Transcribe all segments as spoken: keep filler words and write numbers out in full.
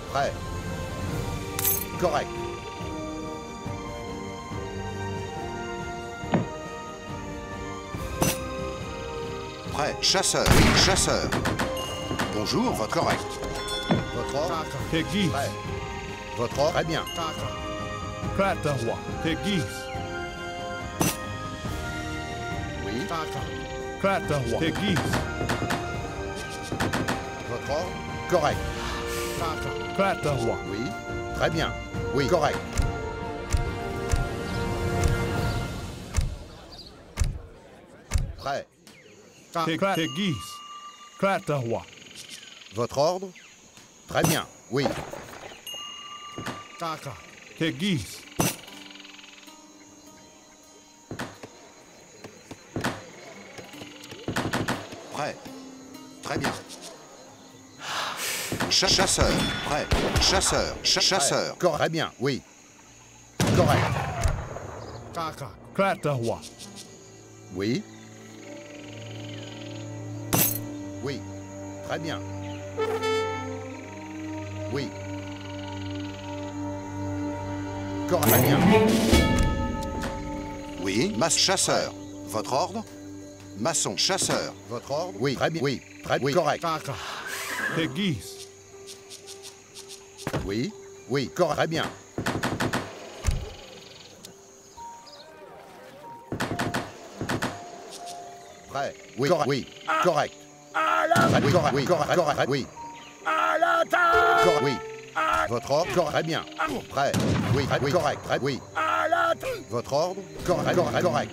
Prêt. Correct. Prêt. Chasseur. Oui, chasseur. Bonjour, votre correct. Votre ordre. Tegis. Prêt. Votre ordre. Très bien. Kratahwa. Tegis. Oui. Kratahwa. Tegis. Votre ordre. Correct. Kratahwa. Oui. Très bien. Oui, correct. Prêt. Tegis. Kratahwa. Votre ordre. Très bien. Oui. Tegis. Prêt. Très bien. Ch- chasseur. Prêt. Chasseur. Ch- chasseur. Correct. Très bien. Oui. Correct. Kratahwa. Oui. Oui. Très bien. Oui. Correct. Très bien. Oui. Masse chasseur. Votre ordre. Maçon chasseur. Votre ordre. Oui. Très bien. Oui. Très oui. Correct. Tegis. Oui. Oui. Correct. Très bien. Prêt. Oui. Correct. Oui. Correct. Très oui. Correct. Oui. Correct. Correct. Oui. Correct. Oui. Votre ordre. Correct. Très bien. Prêt. Oui. Très oui. Correct. Très oui. Votre ordre. Correct. Correct. Correct.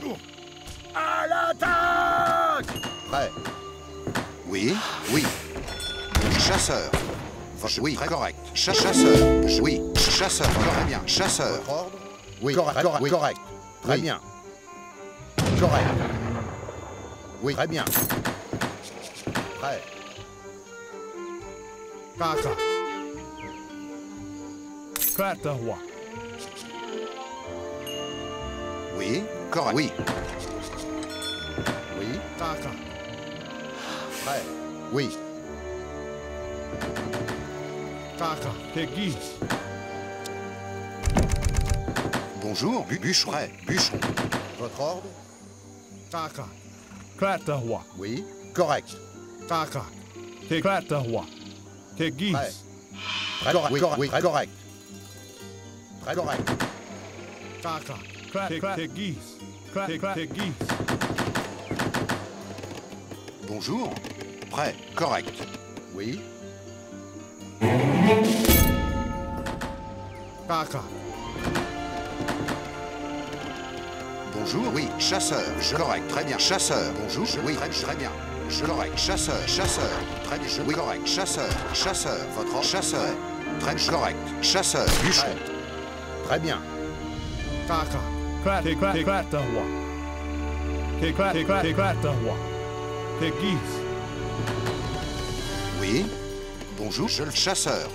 Prêt. Oui. Oui. Chasseur. Votre- Oui. Très correct. Cha- chasseur. Oui. Chasseur. Très bien. Chasseur. Votre ordre. Oui. Correct. Correct. Oui. Correct. Très bien. Correct. Oui. Très bien. Prêt. Kratahwa. Oui. Correct. Oui. Oui. Prêt. Oui. Tegis. Bonjour. Bu bûcheron. Prêt. Bûcheron. Votre ordre. Kratahwa. Oui. Correct. Te Kratahwa. Tegis. Prêt. Très correct. Oui. Correct. Oui. Très correct. Très correct. Krat- Tegis. Krat- Tegis. Bonjour. Prêt. Correct. Oui. Bonjour. Oui. Chasseur. Je correct. Très bien. Chasseur. Bonjour. Oui. Très, très bien. Je correct. Chasseur. Chasseur. Très bien. Oui. Correct. Chasseur. Chasseur. Votre ordre. Chasseur. Très correct. Chasseur. Bûcheron. Très bien. Krat- Te Krat- Te Kratahwa. Te Krat- Te Krat- Te Kratahwa. Tegis. Oui. Bonjour. Je le chasseur.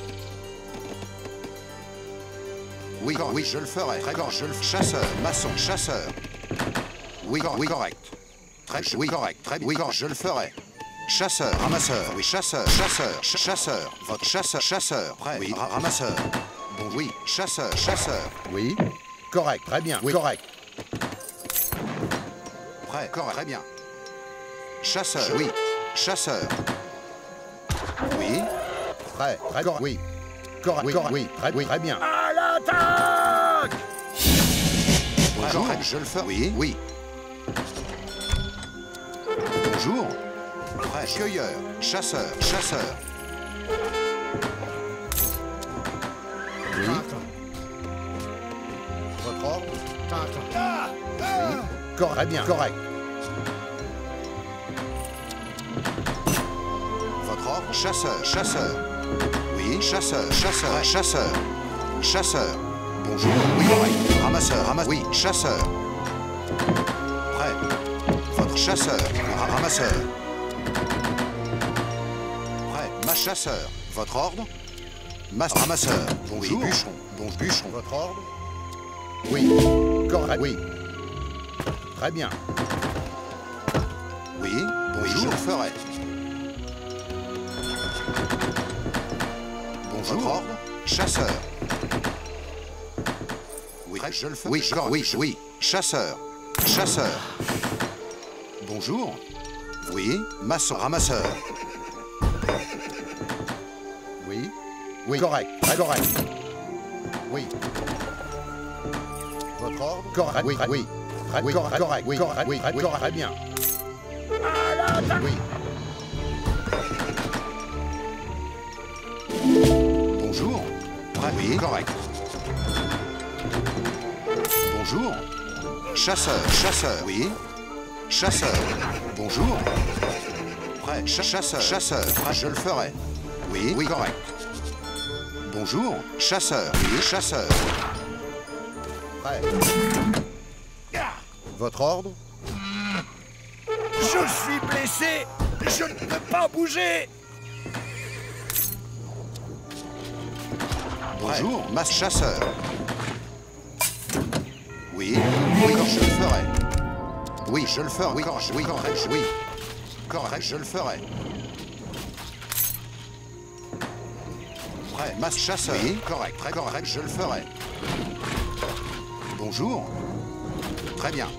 Oui. cor- Oui. Je le ferai. Très correct. Je le chasseur. Maçon. Chasseur. Oui. cor- Oui. Correct. Très. Oui. Correct. Très bien. Oui. cor- Je le ferai. Chasseur. Ramasseur. Oui. Chasseur. Chasseur. Ch- Chasseur. Votre chasseur. Chasseur. Prêt. Oui. Ra- Ramasseur. Bon. Oui. Chasseur. Chasseur. Oui. Correct. Très bien. Oui. Correct. Prêt. Correct. Très bien. Chasseur. Oui. Chasseur. Oui. Prêt. Très correct. Oui. Correct. Oui. Correct. Oui. Très, oui. Très bien. À l'attaque. Bonjour. Je le fais. Oui. Oui. Bonjour. Prêt. Cueilleur. Chasseur. Chasseur. Oui. Votre ordre. Oui. Correct. Très bien. Correct. Votre ordre. Chasseur. Chasseur. Oui. Chasseur. Chasseur. Chasseur. Chasseur. Bonjour. Oui. Correct. Ramasseur. Ramasseur. Oui. Chasseur. Prêt. Votre chasseur. Ra- Ramasseur. Prêt. Ma chasseur. Votre ordre. Ma ramasseur. Bonjour. Oui. Bûcheron. Bon bûcheron. Votre ordre. Oui. Correct. Oui. Très bien. Oui. Bonjour. Oui, je le ferai. Bonjour. Chasseur. Oui, je le fais. Oui, je, oui, je, oui. Chasseur. Chasseur. Bonjour. Oui. Maçon. Ramasseur. Oui. Oui. Correct. Très correct. Oui. Votre ordre. Correct. Oui. Oui. Très oui. Correct. Correct. Oui. Correct. Oui. Très correct. Très bien. Oui. Bonjour. Très oui. Correct. Bonjour. Chasseur. Chasseur. Oui. Chasseur. Bonjour. Prêt. Ch chasseur. Chasseur. Prêt. Je le ferai. Oui. Oui. Correct. Bonjour. Chasseur. Oui. Chasseur. Prêt. Votre ordre? Je suis blessé. Je ne peux pas bouger. Bonjour. Mas chasseur. Oui. Oui. Je le ferai. Oui, je le ferai. Oui, correct. Oui, correct. Oui. Correct, je le ferai. Prêt. Mas chasseur. Oui. Correct. Très correct, je le ferai. Bonjour. Très bien.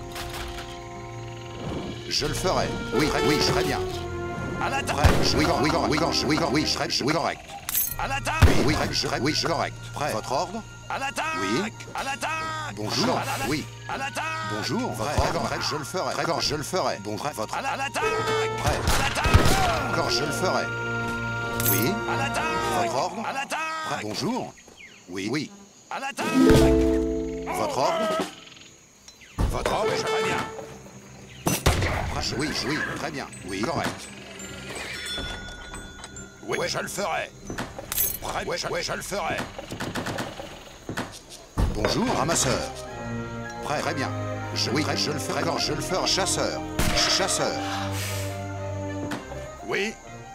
Je le ferai. Oui, très, oui, très bien. À l'attaque. Prêt. Oui, oui, oui, oui, oui, oui, oui, correct. À l'attaque. Oui, oui, je, oui, je, correct. Prêt. Votre ordre? À l'attaque. Oui. À l'attaque. Bonjour. Oui. À l'attaque. Bonjour. Votre ordre? Prêt, je le ferai. Très bien, je le ferai. Bon, prêt, votre. À l'attaque. Prêt. À l'attaque. Encore, je le ferai. Oui. À l'attaque. Votre ordre? À l'attaque. Prêt. Bonjour. Oui, oui. À l'attaque. Votre ordre? Votre ordre, je très bien. Prêt. Oui, oui, très bien. Oui, correct. Oui, oui, je le ferai. Prêt. Oui, je, oui, je le ferai. Bonjour, ramasseur. Prêt, très bien. Je, oui, je le ferai. D'accord, je le ferai. Chasseur. Ch chasseur. Oui.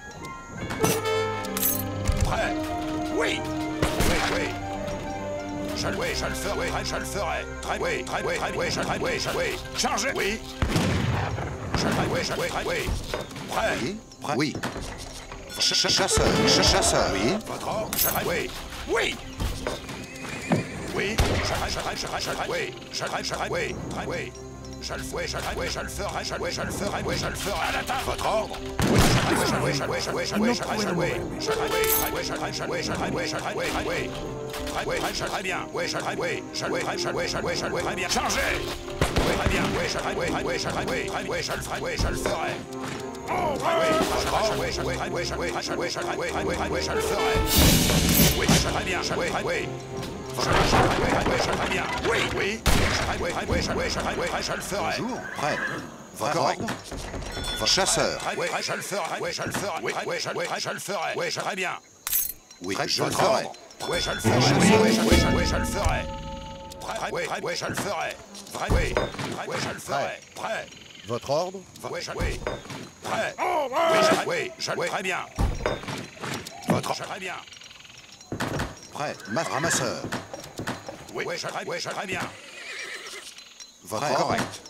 Prêt. Oui. Oui, oui. Je, oui, je le ferai. Oui, je le ferai. Très, oui, très, oui, très, oui, je, très, oui, je, oui. Chargez. Oui. Je, très, oui, je, oui, très, oui. Prêt. Oui. Prêt. Oui. Ch ch chasseur. Ch chasseur. Oui. Votre ordre. Je, très, oui. Oui. Oui. Je, je, je, je, je, oui. Je, je, je, oui. Très, oui. Je le ferai, je le ferai, je le ferai, je le je le ferai, oui, je le ferai. À l'attaque. Votre ordre. Oui, je le ferai, je le ferai, je le ferai, je le ferai, je le ferai, je le ferai, je le ferai, je le ferai, je le ferai, je le ferai, je le ferai. Oui, je le ferai bien. Oui, je le ferai, oui. Je le ferai, je le ferai, je le ferai, je le ferai bien. Chargez. Oui, très bien. Oui, je le ferai, oui, oui, je le ferai, oui, oui, je le ferai, oui, je le ferai. Oh, oui, votre ordre. Oui, je le ferai, oui, je le ferai, je le ferai, oui, oui, oui, je le ferai. Oui, je le ferai bien. Oui, oui. Je le ferai bien. Oui, oui. Je le ferai, oui, je le ferai. Bonjour. Prêt. Votre ordre? Votre chasseur. Oui, je le ferai. Oui, je le ferai. Oui, oui, je le ferai. Oui, je ferai bien. Oui, je le ferai. Oui, je le ferai. Oui, oui, je le ferai. Prêt. Oui, oui, je le ferai. Oui, oui, je le ferai. Prêt. Votre ordre? Oui, je oui. Prêt. Oui, je oui, je le ferai bien. Votre je ferai bien. Prêt. Ma ramasseur. Oui, oui, je ferai, oui, je ferai bien. Votre ordre? Correct.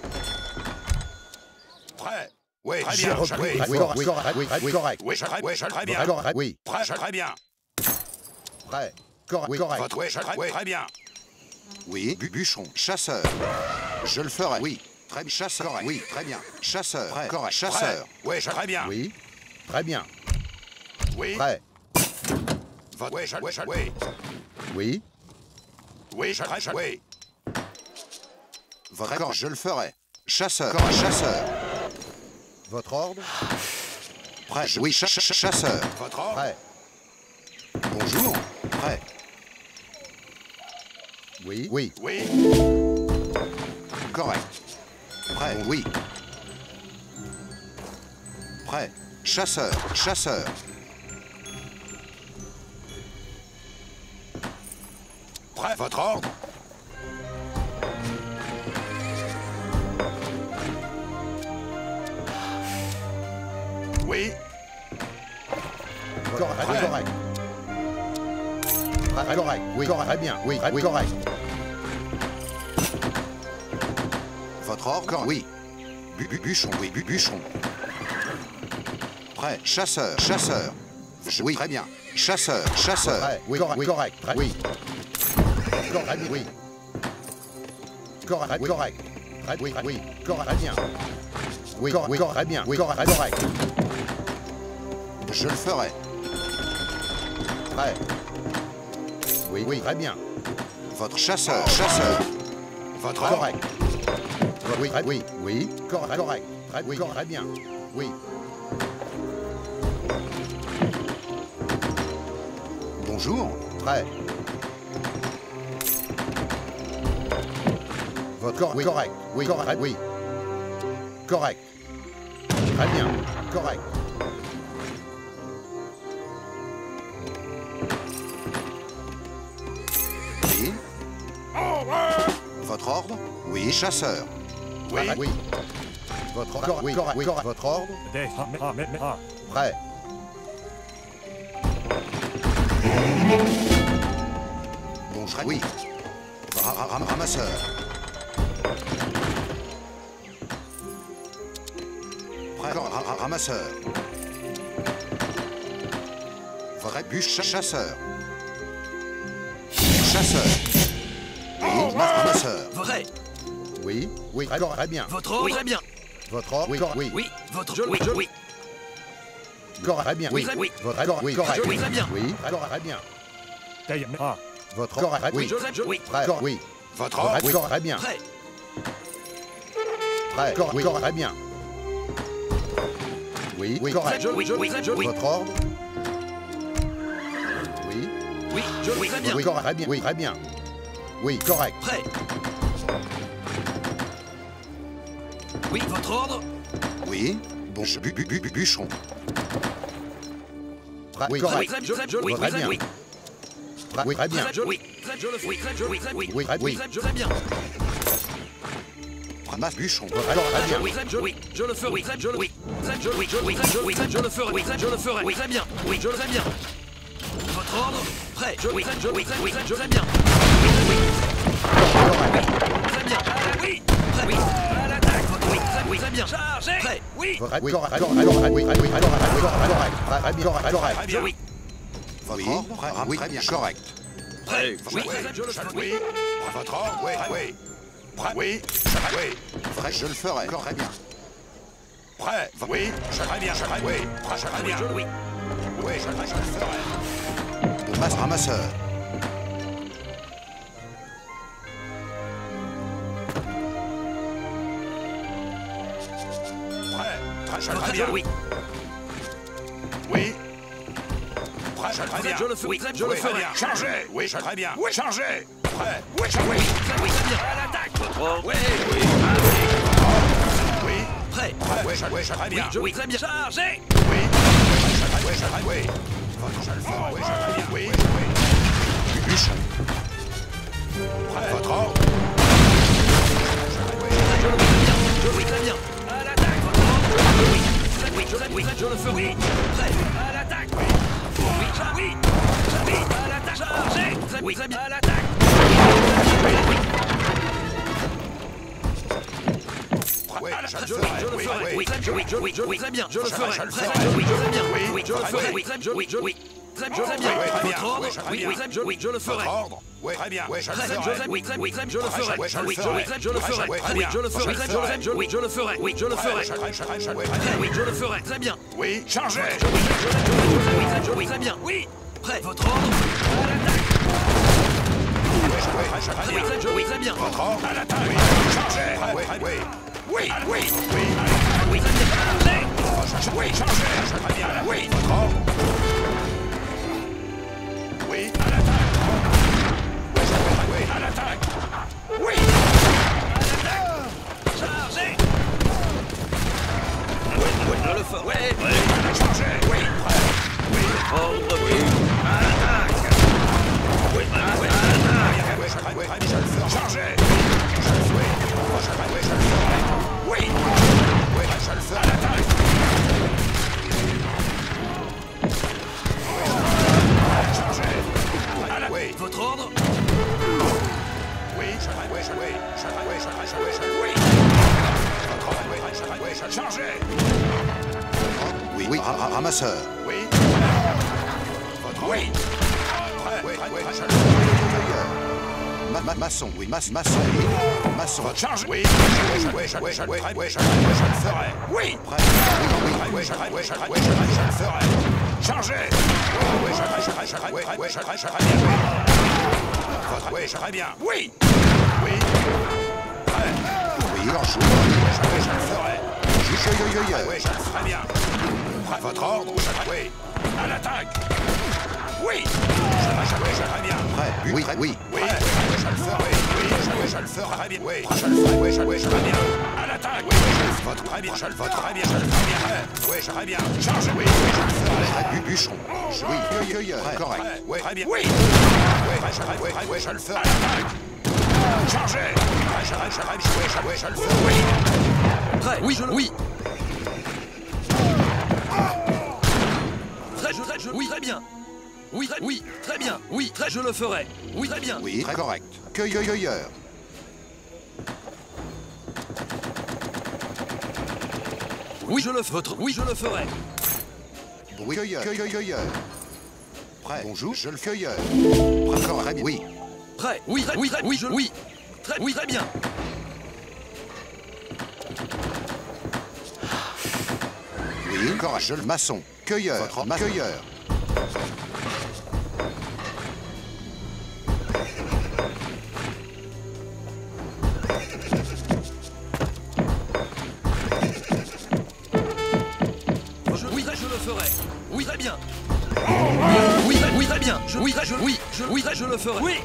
Prêt. Oui, très bien. Je, oui, oui, oui, correct. Oui, oui, correct. Oui, je ferai, oui, je ferai bien. Correct. Oui. Prêt, je ferai bien. Prêt. Correct. Oui, correct. Votre, oui, je ferai, oui, très bien. Oui, bu bûcheron, chasseur. Je le ferai. Oui. Très bien. Chasseur. Correct. Oui, très bien. Chasseur. Prêt. Correct. Chasseur. Oui, je ferai bien. Oui. Très bien. Oui. Prêt. Votre, oui, je, oui, je, oui. Oui. Oui, je ferai, je, oui. Votre ordre, je le ferai. Chasseur. Correct. Chasseur. Votre ordre? Prêt. Oui, ch ch chasseur. Votre ordre? Prêt. Bonjour. Prêt. Oui. Oui. Oui. Correct. Prêt. Oui. Prêt. Chasseur. Chasseur. Prêt. Votre ordre? Oui. Correct. Oui, correct. Prêt. Correct. Oui, correct. Très bien. Oui, oui, correct. Votre ordre? Oui. Bu bu bûcheron. Oui, bu bûcheron. Prêt. Chasseur. Chasseur. Oui, très bien. Chasseur, chasseur. Prêt. Oui, correct, oui, correct. Prêt. Oui. Correct, oui. Correct, oui, correct. Prêt. Oui, oui. Correct, très bien. Oui, correct, oui, correct, très bien. Oui, correct, correct. Je le ferai. Prêt. Oui, oui, très bien. Votre chasseur, chasseur. Votre ordre. Correct. Oui, prêt. Oui, oui. Correct, correct. Prêt. Oui, correct, très bien. Oui. Bonjour. Prêt. Votre corps, oui, correct. Oui, correct, oui. Correct. Très bien. Correct. Oui. Votre ordre? Oui, chasseur. Oui. Prêt. Oui. Votre ordre. Oui, correct, oui, correct. Votre ordre. Prêt. Bonjour. Oui. Ra- ra- ram- Ramasseur. Prêt. Ra- ra- Ramasseur. Vrai bûche chasseur. Chasseur. Oui, ma- ramasseur. Vrai. Oui. Oui, très, correct, très bien. Votre ordre. Très bien. Votre ordre. Oui, correct, oui. Oui. Votre. Je, oui. Je, oui. Correct, très bien. Oui, très- oui. Votre correct, oui, correct. Oui, très bien. Oui, très correct, très bien. Votre correct, Oui. oui. Je, je, oui. Très correct, oui. Votre Votre ordre. oui, correct, très bien. Prêt. Très correct, oui, correct, très bien. Oui, oui, Très. correct. Je, oui. Je, oui. Je, oui. Votre ordre. Oui. Oui. Je, oui. Très bien. Oui, correct, très bien. Oui, très bien. Oui, correct. Prêt. Oui. Votre ordre. Oui. Bon, bu- bu- bu- bu- bûcheron. Très- Oui, Oui. correct. Très. Je, très. Je, oui. Très Très. bien. Oui. Très- Oui, très bien. Très. Je, oui. Très. Je le. Oui. Très. Je, oui. Très. Oui. Oui, très- oui. Très. Je, très bien. Ramasse bûcheron. Votre correct, très Je, bien. oui. Très. Je, oui. Je le ferai. Oui. Très. Je, oui. Très. Je, oui. Je, oui. Très. Je, oui. Très. Je le ferai. Oui. Très. Je le ferai. Oui. Très bien. Oui. Je le très bien. Votre ordre. Prêt. Je, oui. Très. Je, oui. Très. Oui. Très. Je, très bien. Oui. Oui. Très bien. Oui. Prêt. Oui. À l'attaque. Votre. Oui. Très. Oui. Très bien. Chargez. Prêt. Oui. Votre oui, correct, correct, correct, oui, très- oui, très correct, oui, correct, correct. Très- très bien, correct, correct. Très Je, bien. oui. Votre ordre? Prêt. Oui, très bien. Correct. Prêt. Oui. Oui. Très. Je le Je- ferai. Oui. Votre ordre. Oui. Oui. Prêt. Oui. Oui. Vrai, je le ferai. Correct. Très bien. Prêt. Oui. Je très bien. Je très oui. Prêt. Je très Oui. bien. Je, oui. Oui. Je très. Je le ferai. Bon, masse ramasseur. Prêt. Très. Je Votre. très Je, bien. oui. Oui. Prêt. Je très bien. Je le ferai. Oui. Je le Oui, très ferai. bien. Chargez. Oui. Je très bien. Oui. Chargez. Prêt. Oui. Je oui. Très. Oui. Très bien. À l'attaque. Votre ordre. Oui. Oui. Oui. Prêt. Prêt. Oui. Je oui. Je très Oui. bien. Je, oui. Très bien. Chargez. Oui. Je très. Oui. Je très. Oui. Votre. Je le ferai. Oui. Je très bien. Oui. Oui. Bûcheron. Prêt. Votre ordre. Je le oui. Très bien. Je, oui. Très bien. À l'attaque. Votre ordre. Je, oui. Très. Oui. Je, oui. Très. Je le ferai. Oui. Prêt. À l'attaque. Oui. Oui. Char- Oui. Char- Oui. À l'attaque. Chargez. Très. Oui. Très bien. À l'attaque. Oui. Oui. Oui. Je Je, le oui, ferai. je le Oui. ferai. Oui. Oui, très, je, oui, je, oui, je, oui, très bien. Je le Je- ferai. je le Très, ferai. je, oui, je, très bien. Oui, Oui, je le très ferai. bien. Oui, très, je, oui, je, oui. Très, je, très bien. Oui, très bien. Votre ordre. Oui, très Oui, bien. oui, très, je, oui, je le ferai. Votre ordre. Oui. Très bien. Oui. Je le Très, je, ferai. très, oui, très, oui, très, je le Très, ferai. oui, je le Oui, je, ferai. oui, très, je le Très, ferai. oui, très Oui, bien. je le ferai. Je le Très, je, ferai. très, je, oui, je le ferai. Oui, je le ferai. Je très, je très, je très, Très, oui, je le ferai. Très bien. Oui. Chargez. Je, oui, je, je, je, je, oui, très, je, oui, très bien. Oui. Prêt. Votre ordre. À l'attaque. Oui. Je oui, très, je très Oui, bien. très, je, oui, très bien. Votre ordre. À l'attaque. Oui. Chargez. Oui. Oui. Oui. Oui. Oui. Oui, très bien. Chargez. Oui. Chargez. Je très bien. Oui. Votre ordre. Oui. À l'attaque. Oui. Je très oui. À l'attaque. Oui. Chargez. Oui, oui, je le ferai. Oui. Chargez. Oui. Prêt. Oui. Ordre, oui. À l'attaque. Oui, à l'attaque. Oui. Je très oui. Je le ferai. Chargez. Je le ferai. Je très oui. Je le ferai. Oui. Oui. Je le ferai. À l'attaque. Chargez. À la- Oui. Votre ordre. Oui, je très oui, je oui, je très oui, je très je oui, je oui. Votre ordre, oui, je très oui, je chargez. Oui, oui. Ra- ra- ramasseur. Oui. Votre Oui. Prêt, oui, oui, je le Ma, ma, maçon, oui, mas, maçon, oui. Maçon. Votre charge, oui. Oui, oui, je, oui, je, oui, oui, je, oui, je le ferai. Oui. Prêt. Oui, oui, Oui, oui, je, oui, je, oui, je, oui, je le ferai. Chargez. Oui, oui, je, je, je, oui, oui, je, je, je, bien. Votre, oui, je, très bien. Oui. Oui. Prêt. oui, en joue. Oui, je, oui, je le ferai. Je, je, je, je, Oui, je le ferai bien. Prêt, votre ordre, je, oui. À l'attaque. Oui. Je, je, oui, je, très bien. Prêt. Oui, oui. Oui, oui, je le ferai. Oui, je, oui, je le ferai bien. Oui, je le ferai. Oui, je, oui, je le ferai bien. À l'attaque. Oui, oui, je le ferai. Très bien. Je le ferai très bien. Je le ferai bien. Oui, je ferai bien. Charge. Oui, oui, je le ferai. Prêt. Bu, bûcheron. Oui, cueilleur. Prêt. Correct. Oui, très bien. Oui. Oui, je, oui, oui, je le ferai. À l'attaque. Chargez. Oui, je, je, oui, je, oui, je le ferai. Oui. Prêt. Oui, je le... Oui. Très, je, très, je... Oui, très bien. Oui, très, oui, très bien. Oui, très, je le ferai. Oui, très bien. Oui, très correct. Cueilleur. Cueilleur. Oui, je le ferai. Oui, je le ferai. Oui, cueilleur. Cueilleur. Cueilleur. Prêt. Bonjour, je le cueilleur. Prêt. Correct. Oui. Prêt. Oui, très, oui, très, oui, je... Oui. Très, oui, très bien. Oui, correct. Je le maçon. Cueilleur. Votre ma cueilleur. Je, oui, très, je le ferai. Oui, très bien. Oui, très, oui, très bien. Je, oui, très, je, oui, je, oui, très, je le ferai. Oui.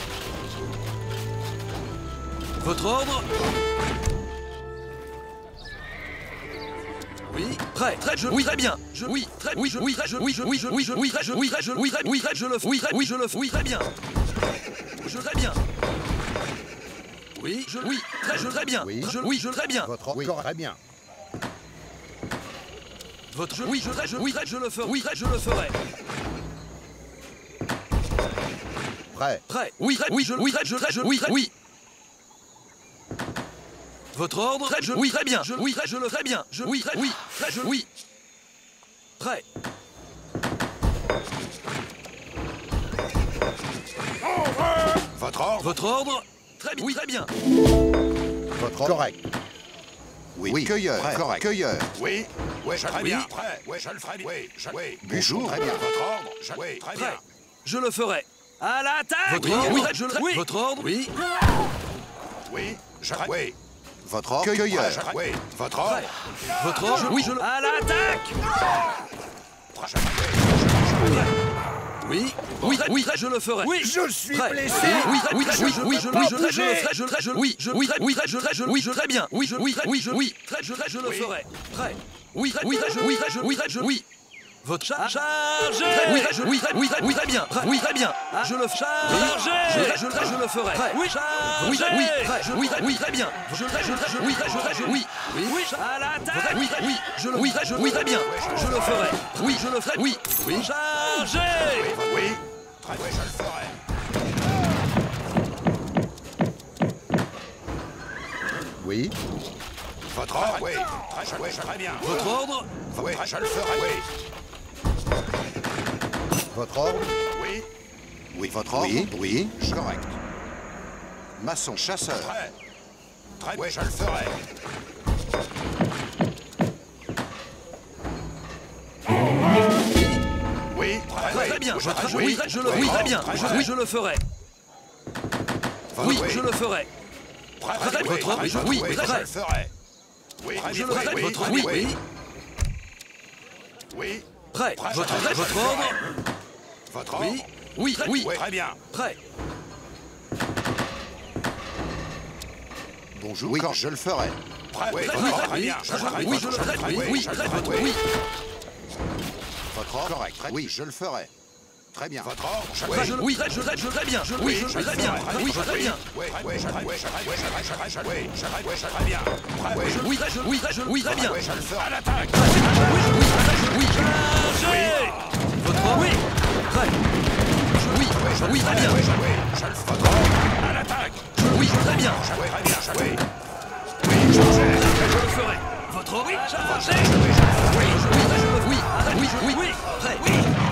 Votre ordre. Oui, prêt, très, je, oui, très bien. Je, oui, très, oui, je, oui, très, je, oui, je, oui, je, oui, je, oui, très, je, oui, très, je, oui, très, oui, très, je le, oui, très, oui, je le, oui, très bien. Je, très bien. Oui, je, oui, très, je, très bien. Oui. Je, oui, je, très bien. Votre oui, très bien. Votre, je, oui, je, très, je, oui, très, je le ferai. Oui, très, je le ferai. Prêt. Prêt, oui, très, oui, je, oui, très, je, très, je, oui, très, oui. Votre ordre, très, je, oui, très bien. Je, oui, très, je le ferai bien. Je, oui, très, oui, très, je, oui. Prêt. Votre ordre. Votre ordre, très bien. Oui, très bien. Votre ordre. Correct. Oui, oui. Cueilleur. Prêt. Correct. Cueilleur. Oui. Oui, je le ferai Oui. bien. Prêt. Oui, je le ferai bien. Oui, je, oui. Bonjour. Très bien. Votre ordre. Je, oui, très bien. Prêt. Je le ferai. À l'attaque. Votre Oui. ordre, oui, très, je le ferai. Oui. Votre ordre, oui. Oui, je, oui. Votre ordre. Prêt, Cueilleur. je, oui. Votre ordre. Prêt. Votre ordre, oui, je le... À l'attaque. Prêt, je, oui, je, je, je, Oui, oui, très, oui, très, je le ferai. Oui, je suis prêt. blessé. Oui, très, oui, très, oui, je, oui, je, peux oui, pas je, très, je le bouger. ferai, je, très, je, oui, je, oui, très, oui, très, je, très, je, oui, je, très bien. Oui, je, oui, très, oui, je, oui, très, je, très, je le Oui. ferai. Prêt. Oui, très, oui, très, je, oui, très, je, oui, très, je, oui. Votre charge. Chargez. Oui, très, je, oui, très, oui, très, oui, très bien. Prêt. Oui, très bien. Je le chargez. Je, très, je, très, je le ferai. Prêt. Oui, chargez. Oui, très, oui, très, je, oui, très, oui, très bien. Je, très, je, très, je, oui, très, je, très, je, oui. Oui, oui, à l'attaque. Oui, très, oui, je le, oui, très, je, oui, très bien. Je le ferai. Oui, je le ferai. Oui, oui, chargez. Oui, très, oui, je le ferai. Oui. Votre ordre. Oui, très, je, oui, je, très bien. Votre ordre. Oui, très, je le ferai. Oui, Votre ordre. oui. Oui, votre ordre. Oui, oui. Correct. Maçon. Chasseur. Prêt. Très, oui, je le ferai. Oui, très, Très, très bien. Je, très, oui, oui, très, je le, oui, très bien. Je, oui, je le ferai. Oui, je le ferai. Prêt, Très, oui, votre ordre, très, je- très, oui, oui, très, je le ferai. Oui, très Je bien, le ferai. oui, Votre, très oui, bien, oui. Oui, Prêt. Prêt, Votre, très, votre je le ordre. ferai. Votre ordre. Oui, oui, très, oui. Oui, très bien. Prêt. Bonjour. Oui, quand je le ferai. Prêt, oui, Très, votre oui, ordre, très, très oui. bien. Très, très, oui, je le votre- ferai. Oui, oui, oui, je le très, ferai, votre, oui. oui. Votre ordre. Correct. Très, oui, je le ferai. Très bien. Votre ordre, je- Très, je, oui, très, je, très, je, très bien. Je, oui, je, très bien. Oui, je, très bien. Oui, oui, je, oui, je, oui, je, oui, je, oui, je, oui, je, oui, je, très bien. Prêt, oui, Je, oui, très, je, oui, très, je, oui, très bien. oui, je le ferai. À l'attaque. Oui, je, oui, très, je, oui. Chargez. Votre ordre. Oui. Prêt. Je, oui, je, oui, très bien. Oui, je, oui, je le ferai. Votre ordre. À l'attaque. Je, oui, je, très bien. Je, oui, très bien, je, oui. Oui, chargez. Je le ferai. Votre ordre. Oui, chargez. Oui, je le ferai. Oui, je, oui, très, je, oui. Très, oui, je, oui. Prêt. Oui.